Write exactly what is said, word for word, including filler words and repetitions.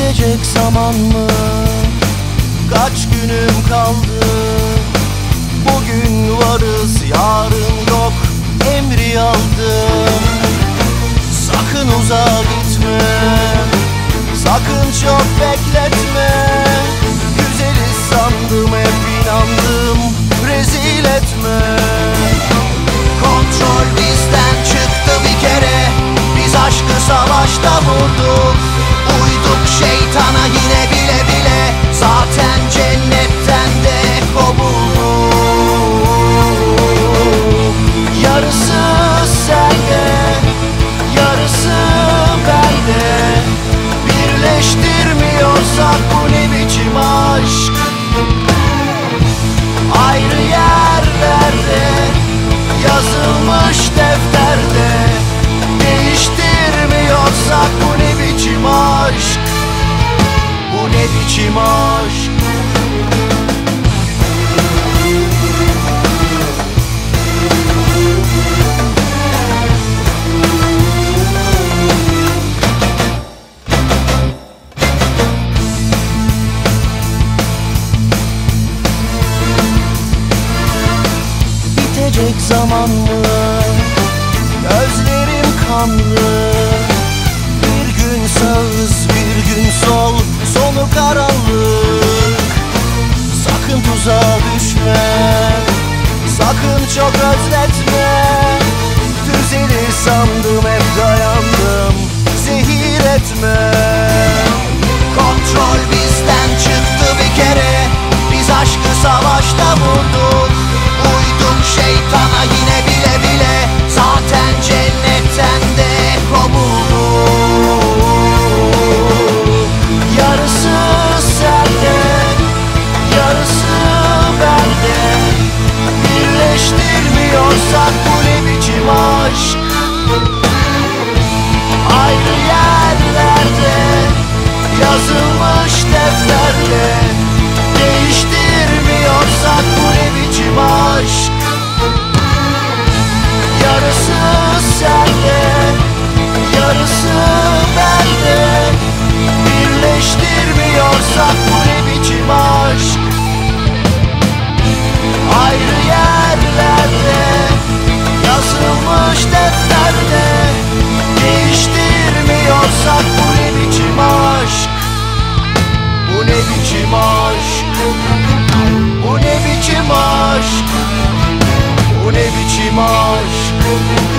Bitecek zaman mı? Kaç günüm kaldı? Bugün varız, yarın yok, emri aldım. Sakın uzağa gitme, sakın çok bekletme. Güzeli sandım, hep inandım, rezil etme. Kontrol bizden çıktı bir kere, biz aşkı savaşta vurduk. Uyduk şeytana yine bile bile, zaten cennetten de kovulduk. Yarısı sende, yarısı bende. Birleştirmiyorsak bu ne biçim aşk? Ayrı yerlerde, yazılmış defterde. Değiştirmiyorsak bu ne biçim aşk? Bu ne biçim aşk? Bitecek zaman mı? Gözlerim kanlı. Bir gün sağız, bir gün sol, sonu karanlık. Sakın tuzağa düşme, sakın çok özletme. Düzeli sandım, hep dayandım, zehir etme. Kontrol bizden çıktı bir kere, biz aşkı savaşta vurduk. Uyduk şeytana yine bile bile, zaten cennetten de kovulduk. Yarısı sende, yarısı bende. Birleştirmiyorsak bu ne biçim aşk? Ayrı yerlerde, yazılmış defterde. Değiştirmiyorsak bu ne biçim aşk? Yarısı sende, yarısı bende. Birleştirmiyorsak bu ne biçim aşk? Ayrı yerlerde, yazılmış defterde. Değiştirmiyorsak bu ne biçim aşk? Bu ne biçim aşk? Bu ne biçim aşk? Bu ne biçim aşk?